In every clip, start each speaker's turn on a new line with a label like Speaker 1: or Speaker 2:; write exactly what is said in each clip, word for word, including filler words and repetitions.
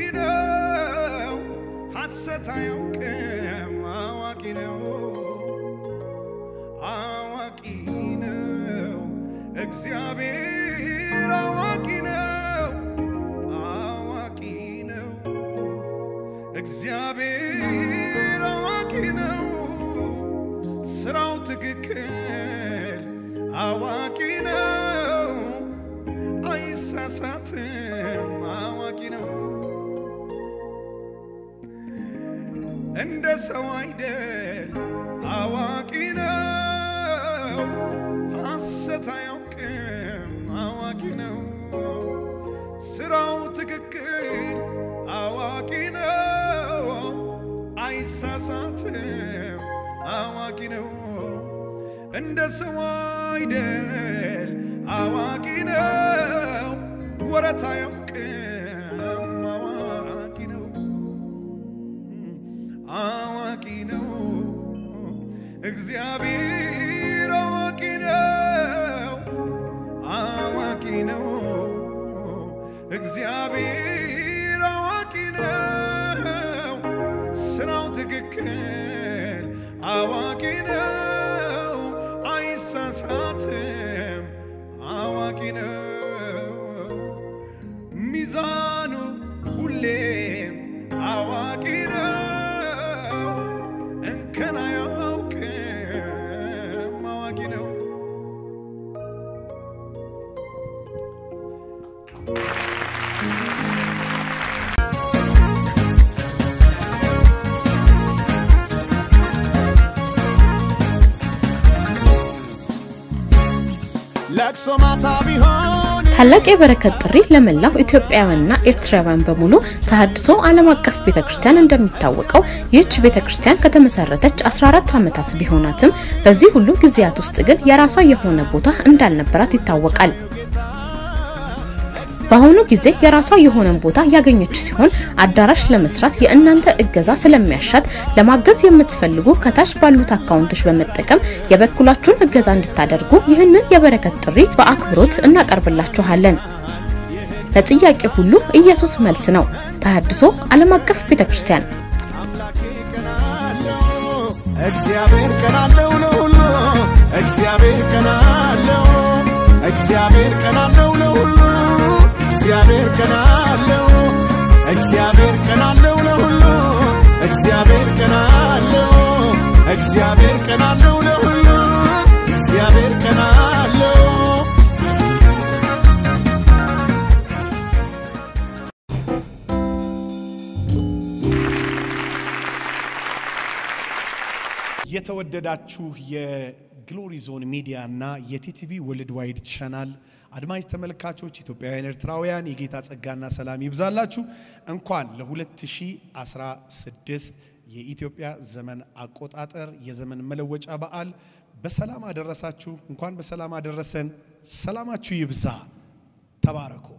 Speaker 1: ነው ሐሰት አያውቅም አዋቂ ነው አዋቂ ነው እግዚአብሔር አዋቂ ነው አዋቂ ነው እግዚአብሔር አዋቂ ነው ስራው ትክክል አዋቂ ነው አይሳሳትም አዋቂ ነው እንደ ሰው አይደል አዋቂ ነው ሐሰት አያውቅም አዋቂ ነው ስራው ትክክል አዋቂ ነው አይሳሳትም አዋቂ ነው እንደ ሰው አይደል አዋቂ ነው ወረት አያውቅም አዋቂ ነው አዋቂ ነው እግዚአብሔር አዋቂ ነው አዋቂ ነው እግዚአብሔር አዋቂ ነው ስራው ትክክል አዋቂ ነው አይሳሳትም አዋቂ ነው ሚዛኑ ሁሌም አዋቂ ነው እንከን አያውቅም አዋቂ ነው
Speaker 2: ታላቅ የበረከት ጥሪ ለመላው ኢትዮጵያውያንና ኤርትራውያን በሙሉ ተሐድሶ ዓለም አቀፍ ቤተክርስቲያን እንደሚታወቀው ይህች ቤተክርስቲያን ከተመሰረተች አስራ አራት ዓመታት ቢሆናትም በዚህ ሁሉ ጊዜያት ውስጥ ግን የራሷ የሆነ ቦታ እንዳልነበራት ይታወቃል። በአሁኑ ጊዜ የራሷ የሆነ ቦታ ያገኘች ሲሆን አዳራሽ ለመስራት የእናንተ እገዛ ስለሚያሻት ለማገዝ የምትፈልጉ ከታች ባሉት አካውንቶች በመጠቀም የበኩላችሁን እገዛ እንድታደርጉ ይህንን የበረከት ጥሪ በአክብሮት እናቀርብላችኋለን። ለጥያቄ ሁሉ ኢየሱስ መልስ ነው። ተሐድሶ ዓለም አቀፍ ቤተክርስቲያን እግዚአብሔር ከናለው ለሁሉ እግዚአብሔር ከናለው እግዚአብሔር ከናለው ለሁሉ እግዚአብሔር ከናለው እግዚአብሔር ከናለው ለሁሉ እግዚአብሔር ከናለው እግዚአብሔር ከናለው ለሁሉ እግዚአብሔር ከናለው
Speaker 1: የተወደዳችሁ የግሎሪ ዞን ሚዲያ እና የቲቲቪ ወርልድ ዋይድ ቻናል አድማጭ ተመልካቾች ኢትዮጵያውያን ኤርትራውያን የጌታ ጸጋና ሰላም ይብዛላችሁ እንኳን ለ2016 የኢትዮጵያ ዘመን አቆጣጠር የዘመን መለወጫ በዓል በሰላም አደረሳችሁ እንኳን በሰላም አደረሰን ሰላማችሁ ይብዛ ተባረኩ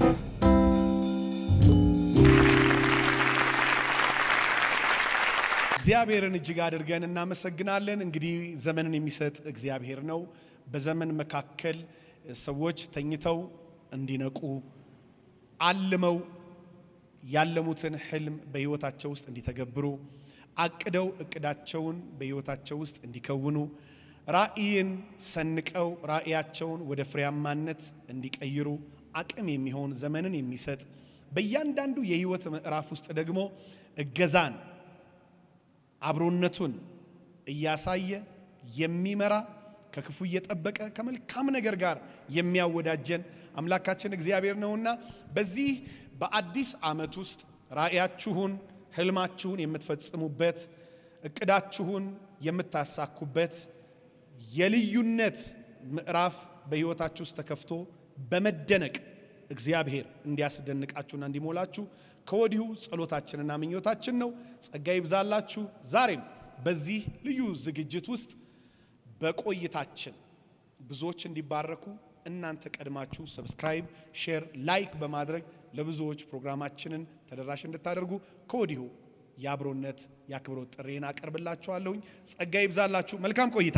Speaker 1: እግዚአብሔርን እጅግ አድርገን እናመሰግናለን እንግዲህ ዘመንን የሚሰጥ እግዚአብሔር ነው በዘመን መካከል ሰዎች ተኝተው እንዲነቁ አልመው ያለሙትን ህልም በህይወታቸው ውስጥ እንዲተገብሩ አቅደው እቅዳቸውን በህይወታቸው ውስጥ እንዲከውኑ ራእይን ሰንቀው ራእያቸውን ወደ ፍሬያማነት እንዲቀይሩ አቅም የሚሆን ዘመንን የሚሰጥ በእያንዳንዱ የህይወት ምዕራፍ ውስጥ ደግሞ እገዛን አብሮነቱን እያሳየ የሚመራ ከክፉ እየጠበቀ ከመልካም ነገር ጋር የሚያወዳጀን አምላካችን እግዚአብሔር ነውና በዚህ በአዲስ ዓመት ውስጥ ራእያችሁን ህልማችሁን የምትፈጽሙበት እቅዳችሁን የምታሳኩበት የልዩነት ምዕራፍ በህይወታችሁ ውስጥ ተከፍቶ በመደነቅ እግዚአብሔር እንዲያስደንቃችሁና እንዲሞላችሁ ከወዲሁ ጸሎታችንና ምኞታችን ነው ጸጋ ይብዛላችሁ ዛሬም በዚህ ልዩ ዝግጅት ውስጥ በቆይታችን ብዙዎች እንዲባረኩ እናንተ ቀድማችሁ ሰብስክራይብ ሼር ላይክ በማድረግ ለብዙዎች ፕሮግራማችንን ተደራሽ እንድታደርጉ ከወዲሁ ያብሮነት ያክብሮት ጥሪና አቀርብላችኋለሁ ጸጋ ይብዛላችሁ መልካም ቆይታ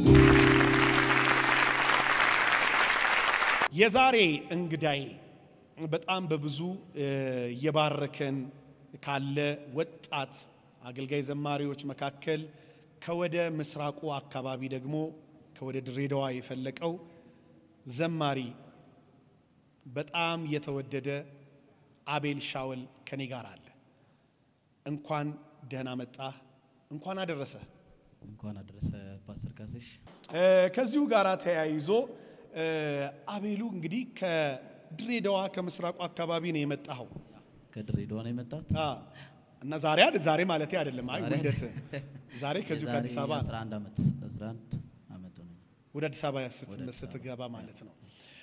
Speaker 1: የዛሬ እንግዳይ በጣም በብዙ የባረከን ካለ ወጣት አገልጋይ ዘማሪዎች መካከል ከወደ ምስራቁ አካባቢ ደግሞ ከወደ ድሬዳዋ የፈለቀው ዘማሪ በጣም የተወደደ አቤል ሻውል ከኔ ጋር አለ። እንኳን ደህና መጣ፣ እንኳን አደረሰ።
Speaker 3: እንኳን አደረሰ ፓስተር ካስሽ።
Speaker 1: ከዚሁ ጋር ተያይዞ አቤሉ እንግዲህ ከድሬዳዋ ከምስራቁ አካባቢ ነው የመጣው።
Speaker 3: ከድሬዳዋ ነው የመጣት?
Speaker 1: አዎ። እና ዛሬ አይደል ዛሬ ማለት አይደለም፣ አይ ውልደት ዛሬ ከዚሁ ከአዲስ አበባ
Speaker 3: አስራ አንድ አመት አስራ አንድ አመት ነው
Speaker 1: ወደ አዲስ አበባ ስትገባ ማለት ነው።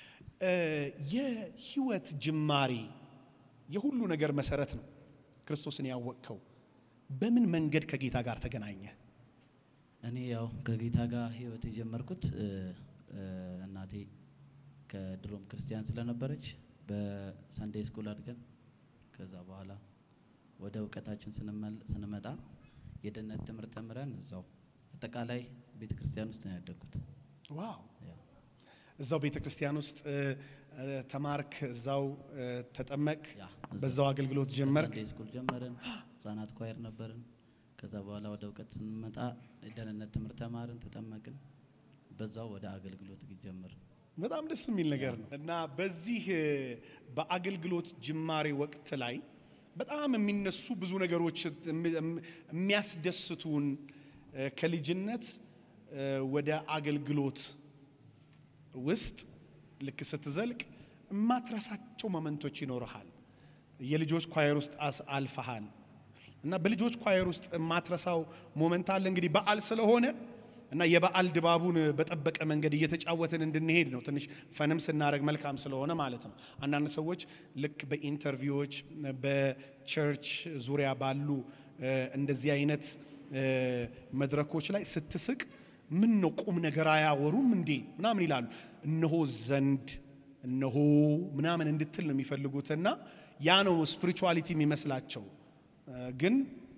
Speaker 1: የህይወት ጅማሬ የሁሉ ነገር መሰረት ነው። ክርስቶስን ያወቅከው በምን መንገድ ከጌታ ጋር ተገናኘ?
Speaker 3: እኔ ያው ከጌታ ጋር ህይወት የጀመርኩት እናቴ ከድሮም ክርስቲያን ስለነበረች በሳንዴይ ስኩል አድገን ከዛ በኋላ ወደ ዕውቀታችን ስንመጣ የደህንነት ትምህርት ተምረን እዛው አጠቃላይ ቤተክርስቲያን ውስጥ ነው ያደግኩት።
Speaker 1: ዋው! እዛው ቤተክርስቲያን ውስጥ ተማርክ፣ እዛው ተጠመቅ፣ በዛው አገልግሎት ጀመርክ።
Speaker 3: ሳንዴይ ስኩል ጀመርን፣ ህፃናት ኳየር ነበርን። ከዛ በኋላ ወደ ዕውቀት ስንመጣ የደህንነት ትምህርት ተማርን፣ ተጠመቅን፣ በዛው ወደ አገልግሎት ጀመርን። በጣም
Speaker 1: ደስ የሚል ነገር ነው። እና በዚህ በአገልግሎት ጅማሬ ወቅት ላይ በጣም የሚነሱ ብዙ ነገሮች የሚያስደስቱን ከልጅነት ወደ አገልግሎት ውስጥ ልክ ስትዘልቅ ማትረሳቸው ሞመንቶች ይኖርሃል። የልጆች ኳየር ውስጥ አልፈሃል እና በልጆች ኳየር ውስጥ ማትረሳው ሞመንት አለ። እንግዲህ በዓል ስለሆነ እና የበዓል ድባቡን በጠበቀ መንገድ እየተጫወትን እንድንሄድ ነው። ትንሽ ፈንም ስናረግ መልካም ስለሆነ ማለት ነው። አንዳንድ ሰዎች ልክ በኢንተርቪዎች በቸርች ዙሪያ ባሉ እንደዚህ አይነት መድረኮች ላይ ስትስቅ ምን ነው ቁም ነገር አያወሩም እንዴ ምናምን ይላሉ። እነሆ ዘንድ እነሆ ምናምን እንድትል ነው የሚፈልጉትና ያ ነው ስፒሪቹዋሊቲ የሚመስላቸው። ግን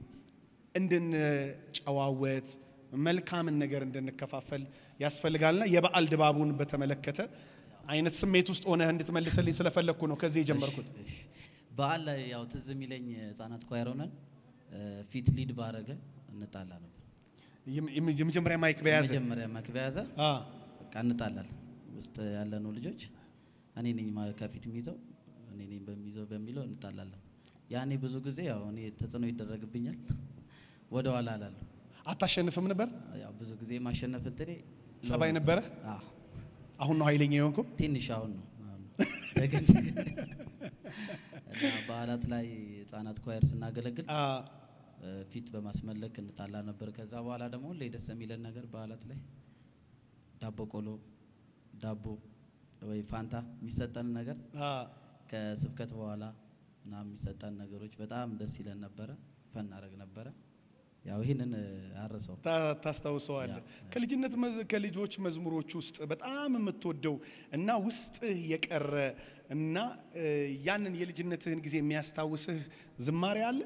Speaker 1: እንድንጨዋወት መልካምን ነገር እንድንከፋፈል ያስፈልጋልና የበዓል ድባቡን በተመለከተ አይነት ስሜት ውስጥ ሆነ እንድትመልስልኝ ስለፈለኩ ነው ከዚህ የጀመርኩት።
Speaker 3: በዓል ላይ ያው ትዝ የሚለኝ ህፃናት ኳየር ሆነን ፊት ሊድ ባረገ እንጣላ ነበር።
Speaker 1: የመጀመሪያ ማይክ በያዘ
Speaker 3: የመጀመሪያ ማይክ በያዘ አ በቃ እንጣላለን። ውስጥ ያለነው ልጆች እኔ ነኝ ከፊት የሚይዘው እኔ ነኝ በሚይዘው በሚለው እንጣላለን። ያኔ ብዙ ጊዜ ያው እኔ ተጽዕኖ ይደረግብኛል፣ ወደ ኋላ አላለሁ።
Speaker 1: አታሸንፍም ነበር?
Speaker 3: ያው ብዙ ጊዜ ማሸነፍ እንትኔ
Speaker 1: ጸባይ ነበረ።
Speaker 3: አዎ
Speaker 1: አሁን ነው ኃይለኛ የሆንኩ?
Speaker 3: ትንሽ አሁን ነው ደግን እና በዓላት ላይ ህፃናት ኳየር ስናገለግል አ ፊት በማስመለክ እንጣላ ነበር። ከዛ በኋላ ደግሞ ለደስ የሚለን ነገር በዓላት ላይ ዳቦ ቆሎ፣ ዳቦ ወይ ፋንታ የሚሰጠን ነገር አ ከስብከት በኋላ እና የሚሰጠን ነገሮች በጣም ደስ ይለን ነበር፣ ፈን አረግ ነበር። ያው ይሄንን አረሰው
Speaker 1: ታስታውሰዋል? ከልጅነት ከልጆች መዝሙሮች ውስጥ በጣም የምትወደው እና ውስጥ የቀረ እና ያንን የልጅነትህን ጊዜ የሚያስታውስህ ዝማሬ አለ?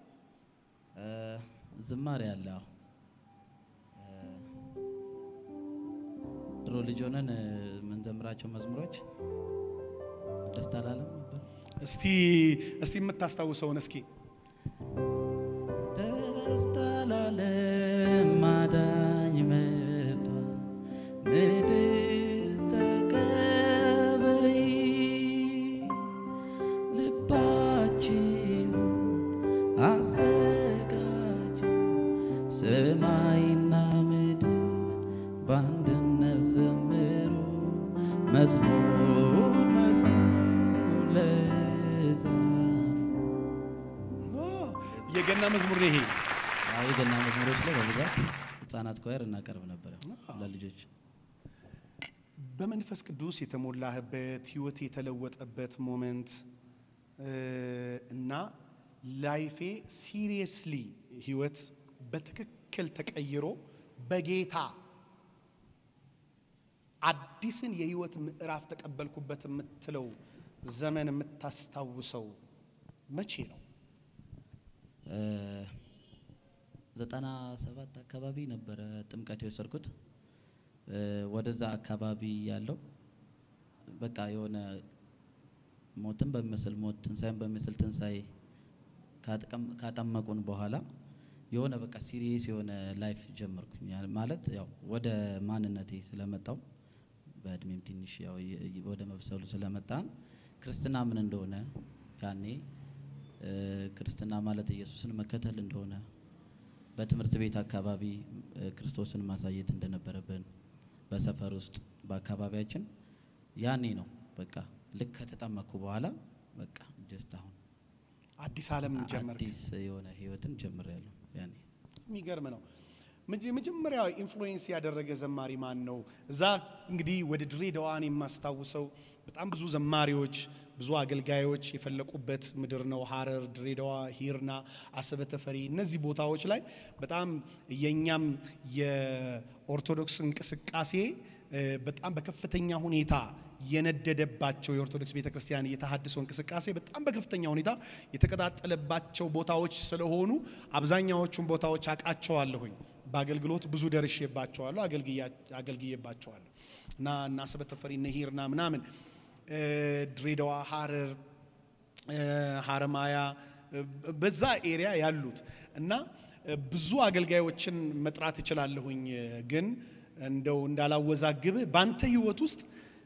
Speaker 3: ዝማሬ አለ። ድሮ ልጅ ሆነን ምን ዘምራቸው መዝሙሮች ደስታ ላለም ነበር።
Speaker 1: እስቲ እስቲ የምታስታውሰውን እስኪ
Speaker 3: ደስታ ላለም ማዳኝ መጣ ምድር ተቀበይ ልባችሁ አዘጋጁ ሰማይና ምድር ባንድነት ዘምሩ መዝሙር መዝሙር ለሕፃን።
Speaker 1: የገና መዝሙር ነው ይሄ።
Speaker 3: አዎ የገና መዝሙሮች ላይ በብዛት ህፃናት ኳየር እናቀርብ ነበር ለልጆች።
Speaker 1: በመንፈስ ቅዱስ የተሞላህበት ህይወት የተለወጠበት ሞመንት እና ላይፌ ሲሪየስሊ ህይወት በትክክል ተቀይሮ በጌታ አዲስን የህይወት ምዕራፍ ተቀበልኩበት የምትለው ዘመን የምታስታውሰው መቼ ነው?
Speaker 3: ዘጠና ሰባት አካባቢ ነበር ጥምቀት የወሰድኩት። ወደዛ አካባቢ ያለው በቃ የሆነ ሞትን በሚመስል ሞት ትንሳኤን በሚመስል ትንሳኤ ካጥቀም ካጠመቁን በኋላ የሆነ በቃ ሲሪየስ የሆነ ላይፍ ጀመርኩኝ ማለት ያው ወደ ማንነቴ ስለመጣው በእድሜም ትንሽ ያው ወደ መብሰሉ ስለመጣን ክርስትና ምን እንደሆነ ያኔ ክርስትና ማለት ኢየሱስን መከተል እንደሆነ በትምህርት ቤት አካባቢ ክርስቶስን ማሳየት እንደነበረብን በሰፈር ውስጥ በአካባቢያችን ያኔ ነው በቃ ልክ ከተጠመቁ በኋላ በቃ ጀስት አሁን
Speaker 1: አዲስ ዓለም ጀመርክ
Speaker 3: አዲስ የሆነ ህይወትን ጀምሬያለሁ ያኔ
Speaker 1: የሚገርም ነው መጀመሪያ ኢንፍሉዌንስ ያደረገ ዘማሪ ማን ነው እዛ እንግዲህ ወደ ድሬዳዋን የማስታውሰው በጣም ብዙ ዘማሪዎች ብዙ አገልጋዮች የፈለቁበት ምድር ነው ሐረር ድሬዳዋ ሂርና አሰበ ተፈሪ እነዚህ ቦታዎች ላይ በጣም የኛም የኦርቶዶክስ እንቅስቃሴ በጣም በከፍተኛ ሁኔታ የነደደባቸው የኦርቶዶክስ ቤተክርስቲያን የተሐድሶ እንቅስቃሴ በጣም በከፍተኛ ሁኔታ የተቀጣጠለባቸው ቦታዎች ስለሆኑ አብዛኛዎቹን ቦታዎች አቃቸዋለሁኝ በአገልግሎት ብዙ ደርሼባቸዋለሁ አገልግዬባቸዋለሁ እና እና አሰበ ተፈሪ ነሂርና ምናምን ድሬዳዋ ሐረር ሐረማያ በዛ ኤሪያ ያሉት እና ብዙ አገልጋዮችን መጥራት ይችላልሁኝ ግን እንደው እንዳላወዛግብ ባንተ ህይወት ውስጥ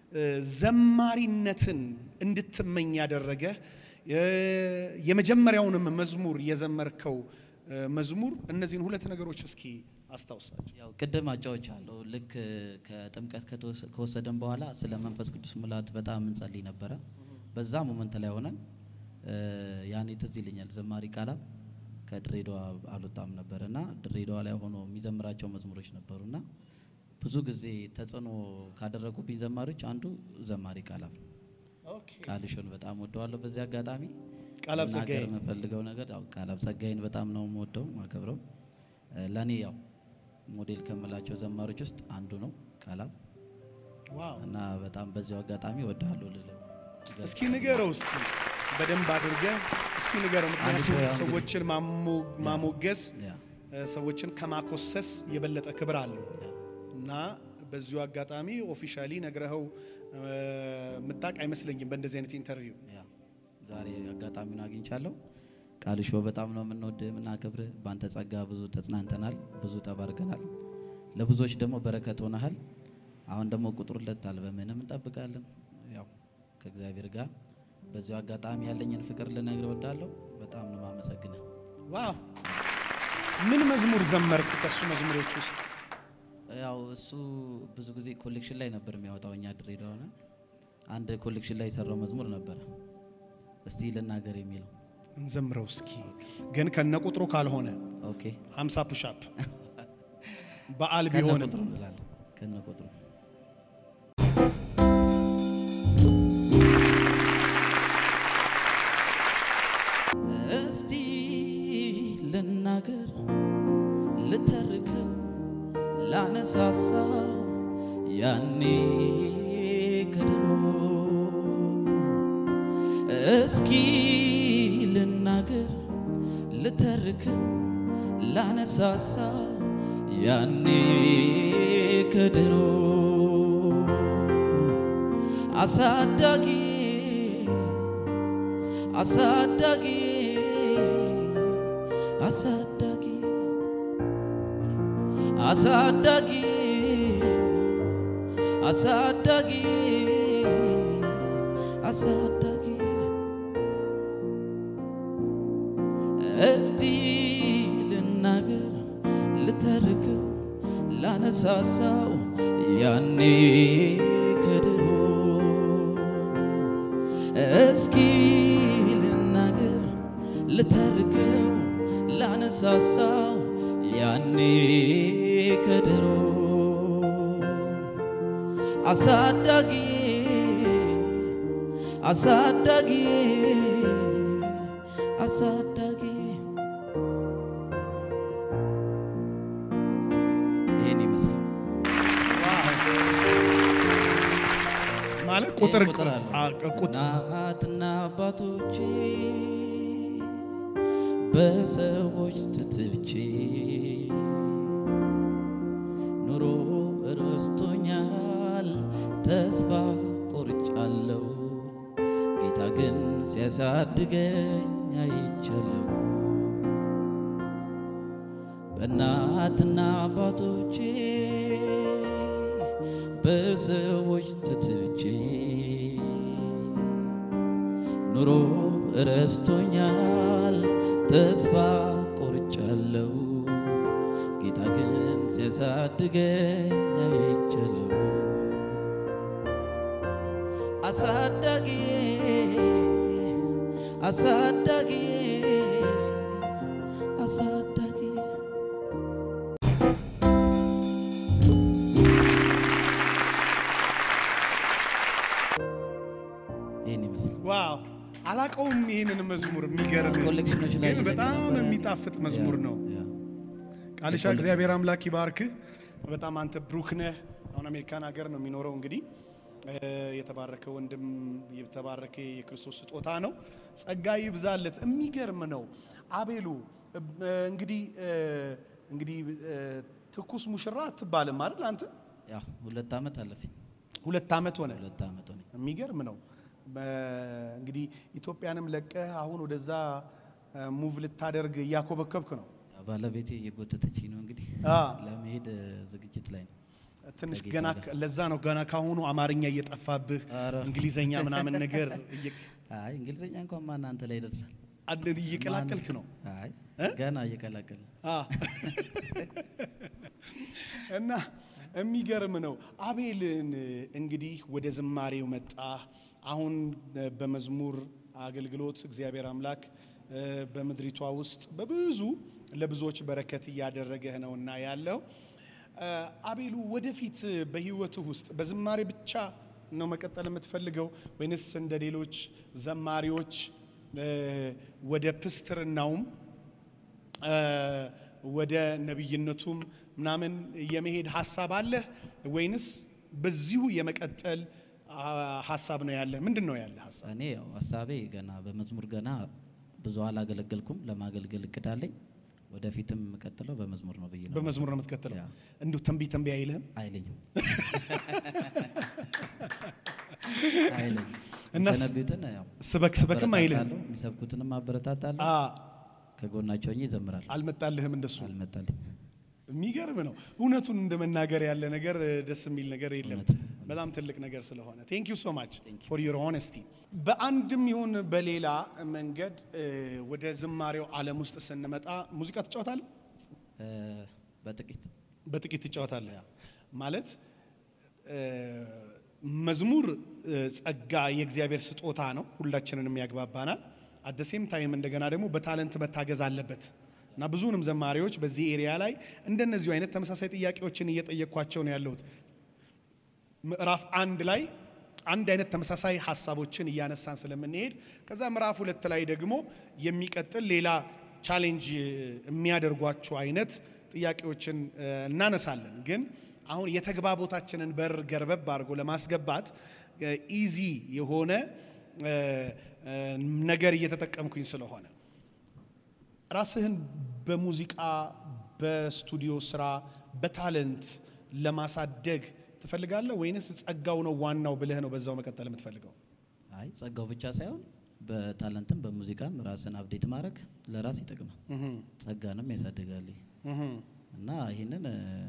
Speaker 1: ዘማሪነትን እንድትመኝ ያደረገ የመጀመሪያውንም መዝሙር የዘመርከው መዝሙር እነዚህን ሁለት ነገሮች እስኪ አስታውሳችሁ
Speaker 3: ያው ቀደም አጫውቻለሁ ልክ ከጥምቀት ከወሰደን በኋላ ስለ መንፈስ ቅዱስ ሙላት በጣም እንጸልይ ነበር በዛ ሞመንት ላይ ሆነን ያኔ ትዝ ይለኛል ዘማሪ ቃላ ከድሬዳዋ አልወጣም ነበርና ድሬዳዋ ላይ ሆኖ የሚዘምራቸው መዝሙሮች ነበሩና ብዙ ጊዜ ተጽኖ ካደረጉብኝ ዘማሪዎች አንዱ ዘማሪ ቃላ
Speaker 1: ኦኬ
Speaker 3: ቃልሽን በጣም ወደዋለሁ በዚህ አጋጣሚ
Speaker 1: ቃላብ ጸጋይ
Speaker 3: መፈልገው ነገር ያው ቃላብ ጸጋይን በጣም ነው ወደው ማከብረው ለኔ ያው ሞዴል ከመላቸው ዘማሪዎች ውስጥ አንዱ ነው ቃላብ
Speaker 1: ዋው
Speaker 3: እና በጣም በዚህ አጋጣሚ ወደዋለሁ ልለው
Speaker 1: እስኪ ንገረው እስኪ በደንብ አድርገህ እስኪ ንገረው ምክንያቱም ሰዎችን ማሞገስ ሰዎችን ከማኮሰስ የበለጠ ክብር አለው እና በዚሁ አጋጣሚ ኦፊሻሊ ነግረኸው መጣቅ አይመስለኝም በእንደዚህ አይነት ኢንተርቪው
Speaker 3: ያ ዛሬ አጋጣሚውን አግኝቻለሁ ቃልሽ በጣም ነው የምንወድ የምናከብር ባንተ ጸጋ ብዙ ተጽናንተናል ብዙ ተባርከናል ለብዙዎች ደግሞ በረከት ሆነሃል አሁን ደግሞ ቁጥር ሁለት አልበምንም እንጠብቃለን ያው ከእግዚአብሔር ጋር በዚሁ አጋጣሚ ያለኝን ፍቅር ልነግር ወዳለሁ በጣም ነው ማመሰግነው
Speaker 1: ዋው ምን መዝሙር ዘመርክ ከሱ መዝሙሮች ውስጥ
Speaker 3: ያው እሱ ብዙ ጊዜ ኮሌክሽን ላይ ነበር የሚያወጣውኛ ድሬዳዋና አንድ ኮሌክሽን ላይ ሰራው መዝሙር ነበር እስቲ ለናገር የሚለው
Speaker 1: እንዘምረው እስኪ ግን ከነቁጥሩ ካልሆነ
Speaker 3: ኦኬ
Speaker 1: ሃምሳ ፑሽ አፕ በአል ቢሆን
Speaker 3: ከነቁጥሩ እስቲ ለናገር ልተርከው ላነሳሳ ያኔ ከድሮ እስኪ ልናገር ልተርከው ላነሳሳ ያኔ ከድሮ አሳዳጊ አሳዳጊ አሳዳጊ አሳዳጊ አሳዳጊ አሳዳጊ እስቲ ልናገር ልተርከው ላነሳሳው ያኔ ከድሮ እስኪ ልናገር ልተርከው ላነሳሳው ያኔ ከድሮ አሳዳጊ አሳዳጊ አሳዳጊ ይሄን ይመስላል
Speaker 1: ማለት ቁጥር
Speaker 3: ቁጥር
Speaker 1: ቁጥር
Speaker 3: እናትና አባቶቼ በሰዎች ትትቼ ኑሮ ረስቶኛል ተስፋ ቆርጫለሁ ጌታ ጌታ ግን ሲያሳድገኝ አይቻለሁ በእናትና አባቶቼ በሰዎች ተትቼ ኑሮ ረስቶኛል ተስፋ ቆርጫለሁ ጌታ ግን ሲያሳድገኝ አይቻለሁ አሳዳጊ አሳዳጊ አሳዳጊ
Speaker 1: ዋው አላቀውም ይሄንን መዝሙር የሚገርም ግን በጣም የሚጣፍጥ መዝሙር ነው ቃልሻ እግዚአብሔር አምላክ ይባርክ በጣም አንተ ብሩክ ነህ አሁን አሜሪካን ሀገር ነው የሚኖረው እንግዲህ የተባረከ ወንድም የተባረከ የክርስቶስ ስጦታ ነው ጸጋ ይብዛለት የሚገርም ነው አቤሉ እንግዲህ እንግዲህ ትኩስ ሙሽራ አትባልም አይደል አንተ
Speaker 3: ያ ሁለት አመት አለፈኝ
Speaker 1: ሁለት አመት ሆነ
Speaker 3: ሁለት አመት ሆነ
Speaker 1: የሚገርም ነው እንግዲህ ኢትዮጵያንም ለቀህ አሁን ወደዛ ሙቭ ልታደርግ ያኮበከብክ ነው
Speaker 3: ባለቤቴ የጎተተች ነው እንግዲህ ለመሄድ ዝግጅት ላይ ነው
Speaker 1: ትንሽ ገና ለዛ ነው ገና ካሁኑ አማርኛ እየጠፋብህ እንግሊዘኛ ምናምን ነገር
Speaker 3: አይ እንግሊዘኛ እንኳን ማን አንተ ላይ ደርሳል
Speaker 1: አንተ እየቀላቀልክ ነው
Speaker 3: አይ ገና እየቀላቀል አ
Speaker 1: እና የሚገርም ነው አቤልን እንግዲህ ወደ ዝማሬው መጣ አሁን በመዝሙር አገልግሎት እግዚአብሔር አምላክ በመድሪቷ ውስጥ በብዙ ለብዙዎች በረከት ያደረገህ ነውና ያለው አቤሉ ወደፊት በህይወቱ ውስጥ በዝማሬ ብቻ ነው መቀጠል የምትፈልገው ወይንስ እንደ ሌሎች ዘማሪዎች ወደ ፕስትርናውም ወደ ነብይነቱም ምናምን የመሄድ ሐሳብ አለ ወይንስ በዚሁ የመቀጠል ሐሳብ ነው ያለ ምንድነው ያለ ሐሳብ
Speaker 3: እኔ ያው ሐሳቤ ገና በመዝሙር ገና ብዙ አላገለገልኩም ለማገልገል እቅዳለኝ ወደፊትም መቀጠለው በመዝሙር ነው በየነ
Speaker 1: በመዝሙር ነው የምትቀጥለው እንዴ ተንቢ ተንቢ አይልህም
Speaker 3: አይልኝም አይልኝ እና ተነብዩትን ያው
Speaker 1: ስበክ ስበክም አይልህም
Speaker 3: የሚሰብኩትንም አበረታታለሁ አ ከጎናቸው ሆኜ ይዘምራል
Speaker 1: አልመጣልህም እንደሱ
Speaker 3: አልመጣልኝ
Speaker 1: የሚገርም ነው እውነቱን እንደመናገር ያለ ነገር ደስ የሚል ነገር የለም በጣም ትልቅ ነገር ስለሆነ thank you so much for your honesty በአንድም ይሁን በሌላ መንገድ ወደ ዝማሬው ዓለም ውስጥ ስንመጣ ሙዚቃ ትጫወታለህ
Speaker 3: በጥቂት
Speaker 1: በጥቂት ትጫወታለህ ማለት መዝሙር ጸጋ የእግዚአብሔር ስጦታ ነው ሁላችንንም ያግባባናል at the same time እንደገና ደግሞ በታለንት መታገዝ አለበት እና ብዙንም ዘማሪዎች በዚህ ኤሪያ ላይ እንደነዚህ አይነት ተመሳሳይ ጥያቄዎችን እየጠየቅኳቸው ነው ያለሁት ምዕራፍ አንድ ላይ አንድ አይነት ተመሳሳይ ሐሳቦችን እያነሳን ስለምንሄድ ከዛ ምዕራፍ ሁለት ላይ ደግሞ የሚቀጥል ሌላ ቻሌንጅ የሚያደርጓቸው አይነት ጥያቄዎችን እናነሳለን ግን አሁን የተግባቦታችንን በር ገርበብ አድርጎ ለማስገባት ኢዚ የሆነ ነገር እየተጠቀምኩኝ ስለሆነ ራስህን በሙዚቃ በስቱዲዮ ስራ በታለንት ለማሳደግ ትፈልጋለህ ወይንስ ጸጋው ነው ዋናው ብለህ ነው በዛው መቀጠል የምትፈልገው
Speaker 3: አይ ጸጋው ብቻ ሳይሆን በታለንትም በሙዚቃም ራስን አፕዴት ማድረግ ለራስ ይጠቅማል ጸጋንም ያሳድጋል እና ይሄንን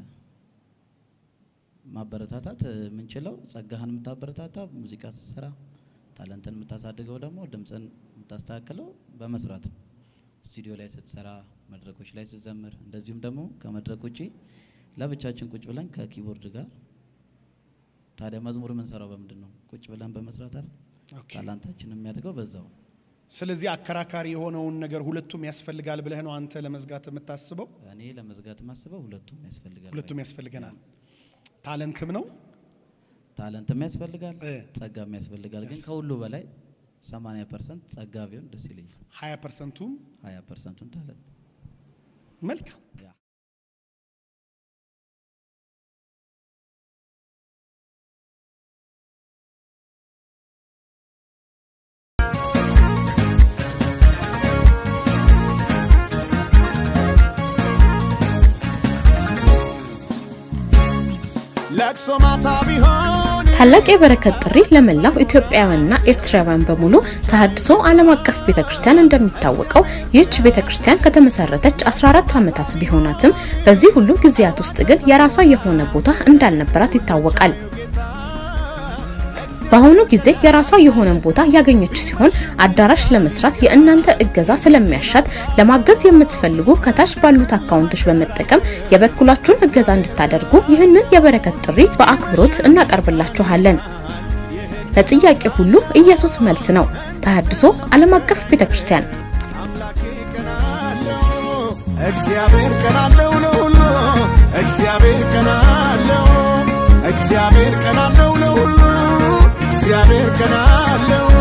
Speaker 3: ማበረታታት ምንችለው ጸጋህን የምታበረታታ ሙዚቃ ስትሰራ ታለንትን የምታሳድገው ደግሞ ድምጽን የምታስተካክለው በመስራት ስቱዲዮ ላይ ስትሰራ መድረኮች ላይ ስትዘምር እንደዚሁም ደግሞ ከመድረክ ውጪ ለብቻችን ቁጭ ብለን ከኪቦርድ ጋር ታዲያ መዝሙር ምን ሰራው በመድነው ቁጭ ብለን በመስራት አይደል ታላንታችን የሚያድገው በዛው
Speaker 1: ስለዚህ አከራካሪ የሆነውን ነገር ሁለቱም ያስፈልጋል ብለህ ነው አንተ ለመዝጋት የምታስበው
Speaker 3: እኔ ለመዝጋት ማስበው ሁለቱም ያስፈልጋል
Speaker 1: ሁለቱም ያስፈልገናል ታለንትም ነው
Speaker 3: ታለንትም ያስፈልጋል ጸጋም ያስፈልጋል ግን ከሁሉ በላይ ሰማንያ ፐርሰንት ጸጋ ቢሆን ደስ ይለኛል
Speaker 1: ሃያ ፐርሰንቱም
Speaker 3: ሃያ ፐርሰንቱን ታለንት
Speaker 1: መልካም
Speaker 4: ለቅሶ ማታ ቢሆን
Speaker 2: ታላቅ የበረከት ጥሪ ለመላው ኢትዮጵያውያንና ኤርትራውያን በሙሉ ተሐድሶ ዓለም አቀፍ ቤተክርስቲያን እንደሚታወቀው ይህች ቤተክርስቲያን ከተመሰረተች አስራ አራት ዓመታት ቢሆናትም በዚህ ሁሉ ጊዜያት ውስጥ ግን የራሷ የሆነ ቦታ እንዳልነበራት ይታወቃል። በአሁኑ ጊዜ የራሷ የሆነ ቦታ ያገኘች ሲሆን አዳራሽ ለመስራት የእናንተ እገዛ ስለሚያሻት ለማገዝ የምትፈልጉ ከታች ባሉት አካውንቶች በመጠቀም የበኩላችሁን እገዛ እንድታደርጉ ይህንን የበረከት ጥሪ በአክብሮት እናቀርብላችኋለን። ለጥያቄ ሁሉ ኢየሱስ መልስ ነው። ተሐድሶ ዓለም አቀፍ ቤተክርስቲያን እግዚአብሔር ቀናለው ለሁሉ እግዚአብሔር ቀናለው እግዚአብሔር ቀናለው ለሁሉ እግዚአብሔር ቀናለው